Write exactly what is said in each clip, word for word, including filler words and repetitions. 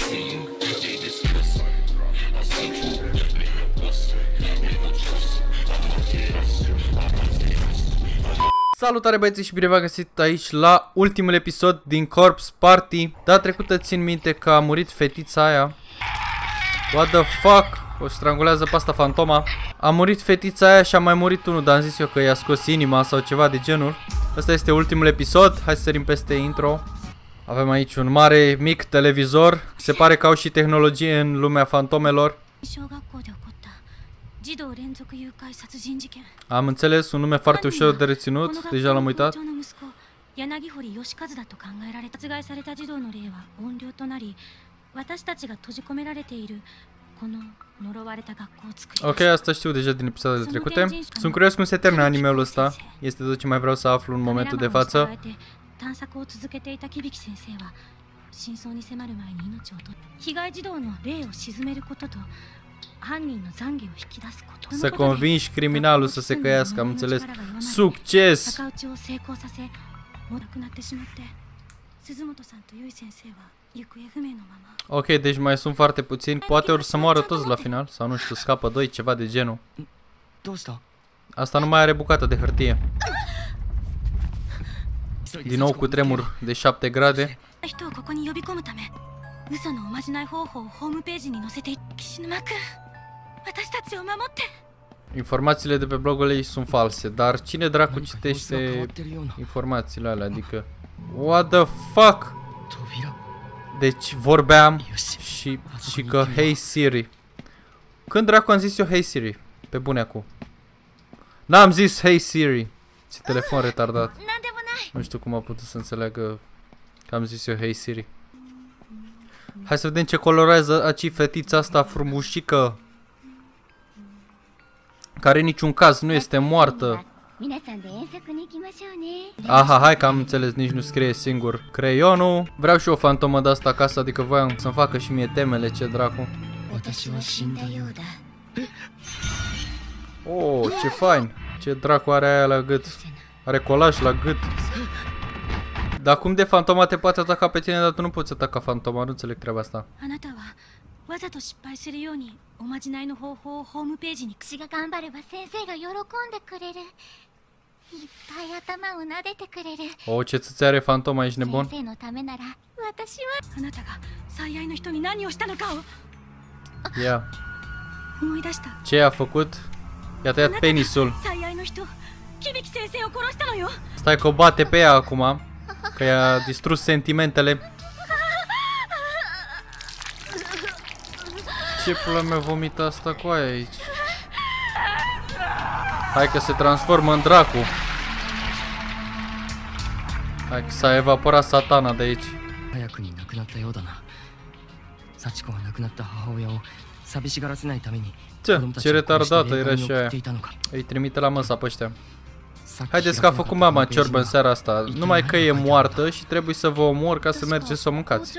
Salutare băieții și bine v-am găsit aici la ultimul episod din Corpse Party. Data trecută țin minte că a murit fetița aia. What the fuck? O strangulează pe asta fantoma. A murit fetița aia și a mai murit unul, dar am zis eu că i-a scos inima sau ceva de genul. Asta este ultimul episod. Hai să sărim peste intro. Avem aici un mare, mic televizor. Se pare că au și tehnologie în lumea fantomelor. Am înțeles, un nume foarte ușor de reținut, deja l-am uitat. Ok, asta știu deja din episoadele trecute. Sunt curios cum se termină anime-ul ăsta. Este tot ce mai vreau să aflu în momentul de față. Să convingi criminalul să se căiască, am înțeles. Succes! Ok, deci mai sunt foarte puțini. Poate or să moară toți la final. Sau nu știu, scapă doi, ceva de genul. Asta nu mai are bucată de hârtie. Din nou cu tremur de șapte grade. Informațiile de pe blogul ei sunt false, dar cine dracu citește informațiile alea, adică... What the fuck? Deci vorbeam și, și că Hey Siri. Când dracu am zis eu Hey Siri? Pe bune acum. N-am zis Hey Siri. Ce telefon retardat. Nu știu cum a putut să înțeleagă că am zis eu Hey Siri. Hai să vedem ce colorează aici fetița asta frumușică, care în niciun caz nu este moartă. Aha, hai că am înțeles, nici nu scrie singur creionul. Vreau și o fantomă de asta acasă, adică voiam să-mi facă și mie temele, ce dracu. Oh, ce fain. Ce dracu are aia la gât. Are colaj la gât. Dar cum de fantoma te poate ataca pe tine, dar tu nu poți ataca fantoma, nu înțeleg treaba asta. Oh, ce țâțe are fantoma, ești nebun? Ia. Ce a făcut? I-a tăiat penisul. Stai că o bate pe ea acum, că i-a distrus sentimentele. Ce pula mea vomită asta cu aia aici? Hai că se transformă în dracu. Hai că s-a evaporat satana de aici. Ce? Ce retardată era și aia. Îi trimite la măsa pe ăștia. Haideți că a făcut mama ciorbă în seara asta. Numai că e moartă și trebuie să vă omor ca să mergeți să o mâncați.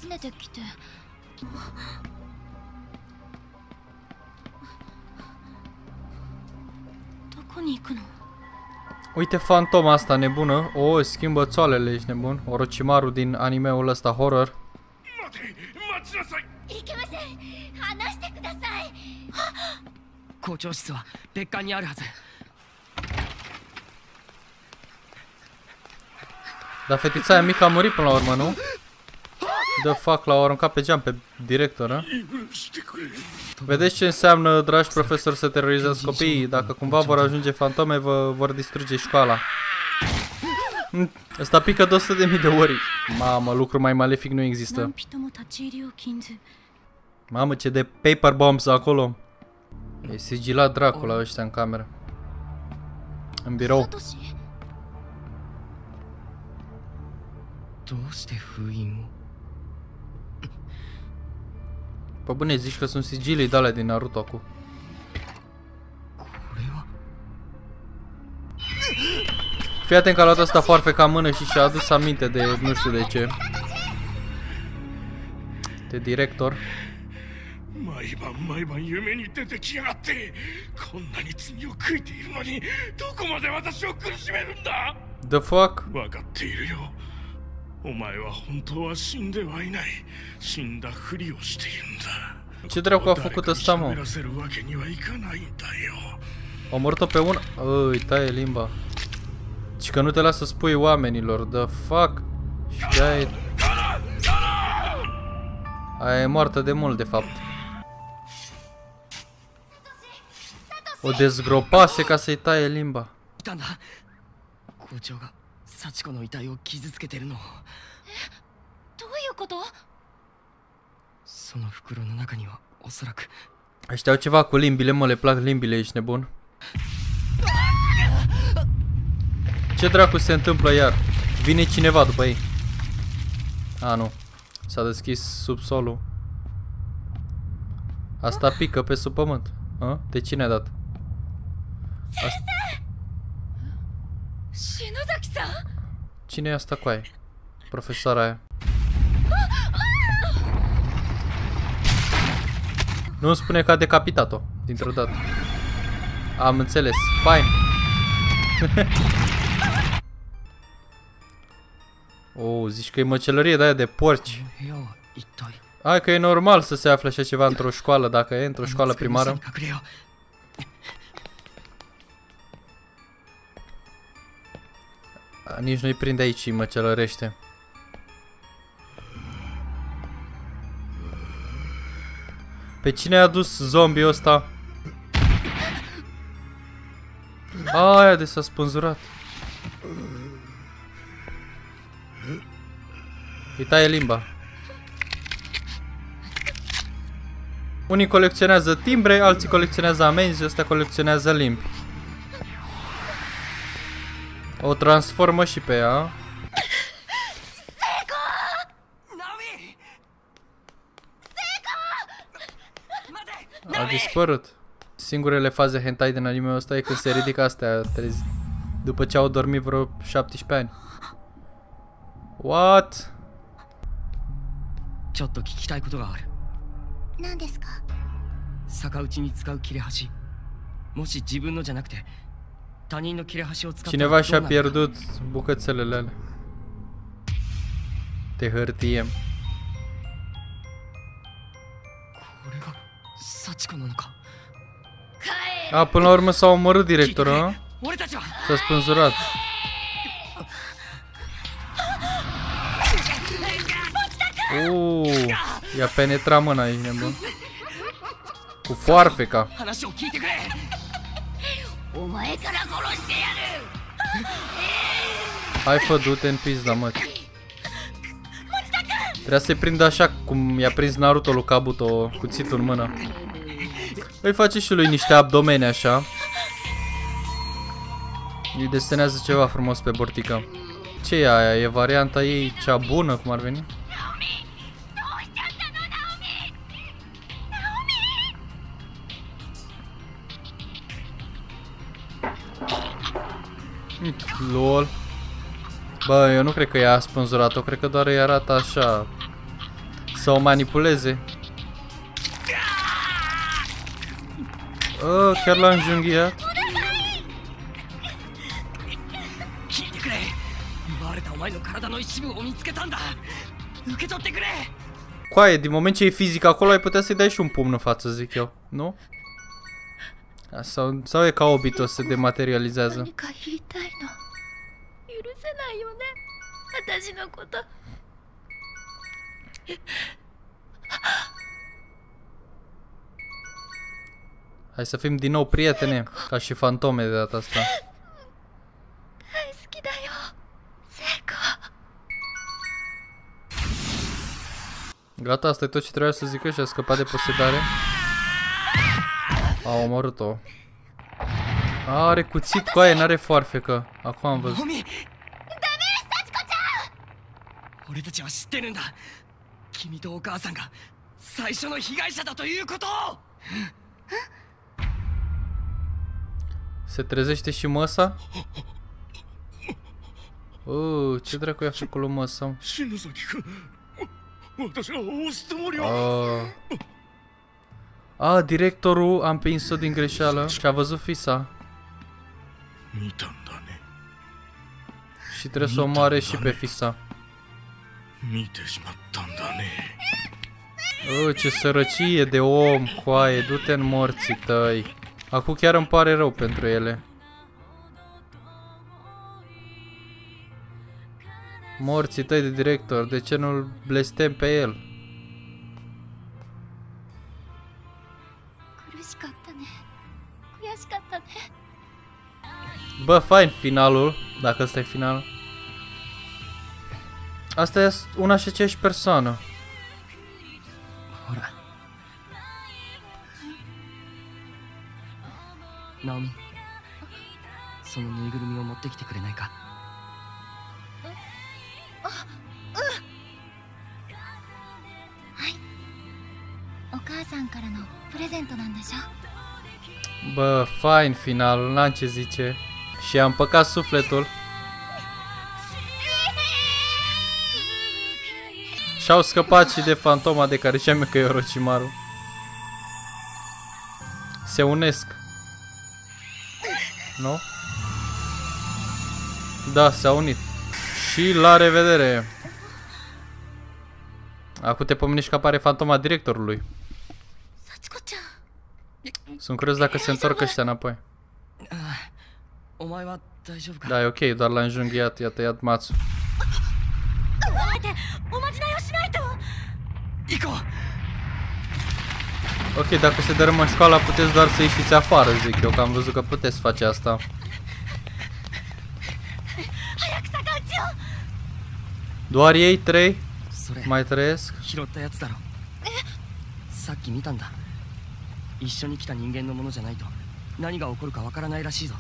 Uite fantoma asta nebună. O, schimbă țoalele, ești nebun. Orochimaru din anime-ul ăsta horror. Dar fetița aia mică a murit până la urmă, nu? The fuck, l-au aruncat pe geam pe director, a? Vedeți ce înseamnă, dragi profesori, să terorizați copiii? Dacă cumva vor ajunge fantome, vă vor distruge școala. Ăsta pică de o sută de mii de ori. Mamă, lucru mai malefic nu există. Mamă, ce de paper bombs acolo. E sigilat dracu la ăștia în cameră. În birou. Pă bune, zici că sunt sigilii de alea din Naruto acum. Fii atent că a luat asta foarfeca în mână și și-a adus aminte de nu știu de ce. De director. The fuck? Ce dracu a făcut ăsta, mă? A omorât-o pe una... Îi taie limba. Și că nu te lasă să spui oamenilor. The fuck? Și de-aia e... Aia e moartă de mult, de fapt. O dezgropase ca să-i taie limba. Ăștia au ceva cu limbile, mă, le plac limbile, ești nebun? Ce dracu se întâmplă iar? Vine cineva după ei. A, nu. S-a deschis subsolul. Asta pică pe sub pământ. A? De cine a dat? Asta... Cine e asta cu aia? Profesoara aia. Nu-mi spune că a decapitat-o dintr-o dată. Am înțeles. Fine. Oh, zici că e măcelărie de aia de porci. Hai că e normal să se afle așa ceva într-o școală, dacă e într-o școală primară. A, nici nu-i prinde aici, îi măcelărește. Pe cine a adus zombiul ăsta? Aia de s-a spânzurat. Îi taie limba. Unii colecționează timbre, alții colecționează amenzi, ăsta colecționează limbi. O transformă și pe ea. A dispărut. Singurele faze hentai din anime-ul ăsta e când se ridică astea trezi, după ce au dormit vreo șaptesprezece ani. What? ちょっと聞きたいことがある。何ですか？逆打ちに使う切れ端。もし自分のじゃなくて他人の切れ端を使って Cineva și-a pierdut bucățelele alea de hârtie. A, până la urmă s-a omorât directorul, a? S-a spânzurat. Uuu, i-a penetrat mâna aici, nebun. Cu foarfeca. Hai, fă, du-te în pizda, mă. Trebuia să-i prindă așa cum i-a prins Naruto lui Kabuto, cuțitul în mână. Îi face și lui niște abdomene așa. Îi desenează ceva frumos pe bortică. Ce e aia? E varianta ei cea bună, cum ar veni? Lol. Bă, eu nu cred că i-a spânzurat-o, cred că doar îi arată așa să o manipuleze. Oh, chiar l-a înjunghiat. Coaie, din moment ce e fizic acolo, ai putea să-i dai și un pumn în față, zic eu, nu? Sau, sau e ca Obito, se dematerializează. Hai să fim din nou prietene, ca și fantome de data asta. Gata, asta e tot ce trebuia să zică și a scăpat de posedare. A omorât-o. Are cuțit cu aia, n-are foarfecă. Acum am văzut. Se trezește și măsa? Uh, ce dracu i-a făcut lui măsa? Uh. A, directorul a împins-o din greșeală și a văzut fisa. Și trebuie să o omoare și pe fisa. Oh, ce sărăcie de om, coaie, du-te în morții tăi. Acum chiar îmi pare rău pentru ele. Morții tăi de director, de ce nu-l blestem pe el? Bă, fain finalul, dacă ăsta e final. Asta e una și aceeași persoană. Naomi, そのぬいぐるみを持ってきてくれないか。 はい。お母さんからのプレゼントなんでしょ? Bă, fain finalul, n-am ce zice. Și am păcat sufletul. Și-au scăpat și de fantoma de care știam eu că e Orochimaru. Se unesc. Nu? Da, s-a unit. Și la revedere. Acum te pomenești că apare fantoma directorului. Sunt curios dacă se întorc ăștia înapoi. Da, e ok, doar l-a înjunghiat, i-a tăiat Matsu. Ok, dacă se dărâmă școala, puteți doar să ieșiți afară, zic eu, că am văzut că puteți face asta. Doar ei trei mai trăiesc? 一緒に来た人間のものじゃないと何が起こるかわからないらしいぞ。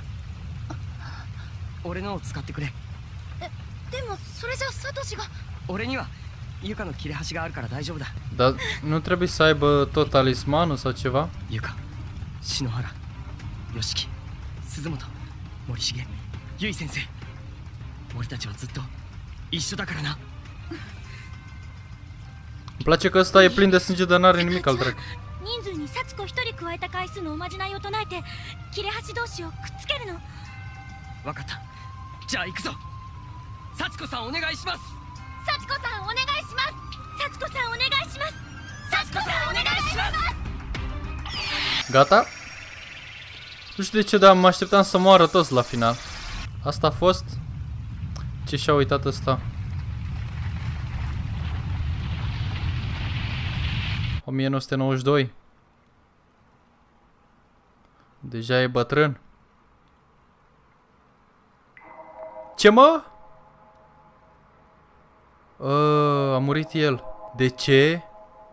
俺のを使ってくれ。 え、でもそれじゃサトシが。 俺にはユカの切れ端があるから大丈夫だ。 Dar nu trebuie să aibă tot talismanul sau ceva? ユカ、篠原、ヨシキ、鈴本、森重、ユイ先生。俺たちはずっと一緒だからな。 Îmi place că ăsta e plin de sânge, dar n-are nimic al dracu. 人数に幸子一人加えた回数のおまじないを唱えて切れ端同士をくっつけるの。 分かった。じゃあ行くぞ。幸子さんお願いします。 幸子さんお願いします。幸子さんお願いします。幸子さんお願いします。 Gata? Nu știu de ce, dar mă așteptam să moară toți la final. Asta a fost. Ce și-a uitat ăsta? o mie nouă sute nouăzeci și doi. Deja e bătrân. Ce, mă? A, a murit el. De ce?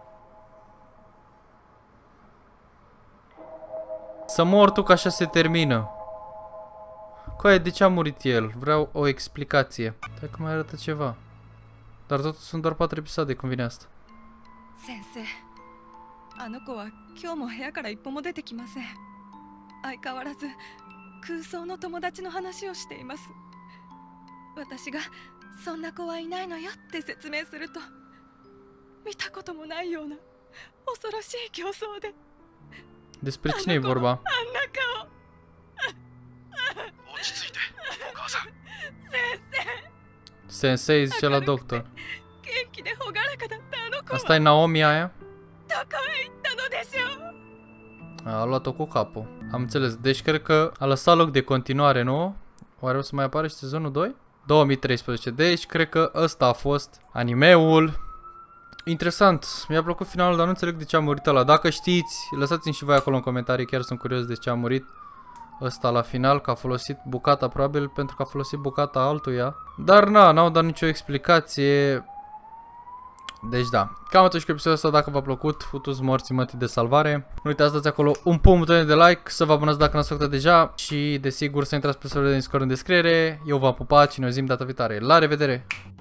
Să mor tu, că așa se termină. Coaie, de ce a murit el? Vreau o explicație. Dacă mai arată ceva. Dar totuși sunt doar patru episoade, cum vine asta. 先生、あの子は今日も部屋から一歩も出てきません。相変わらず空想の友達の話をしています。私がそんな子はいないのよって説明すると、見たこともないような恐ろしい形相で。 Despre cine e vorba? あんな顔。 落ち着いて、お母さん。 先生。 Sensei zice la doctor. 元気で朗らかだったあの子は Asta e Naomi aia? どこへ行ったのでしょう? A luat-o cu capul. Am înțeles. Deci cred că a lăsat loc de continuare, nu? Oare o să mai apară și sezonul doi? două mii treisprezece. Deci cred că ăsta a fost animeul. Interesant. Mi-a plăcut finalul, dar nu înțeleg de ce a murit ăla. Dacă știți, lăsați-mi și voi acolo în comentarii. Chiar sunt curios de ce a murit ăsta la final, că a folosit bucata, probabil pentru că a folosit bucata altuia. Dar na, n-au dat nicio explicație. Deci da, cam atunci cu episodul ăsta. Dacă v-a plăcut, futu-ți morții mătii de salvare. Nu uitați să dați acolo un pumn buton de like, să vă abonați dacă n-ați făcut deja și desigur să intrați pe serverul de Discord în descriere. Eu v-am pupat și ne auzim data viitoare. La revedere!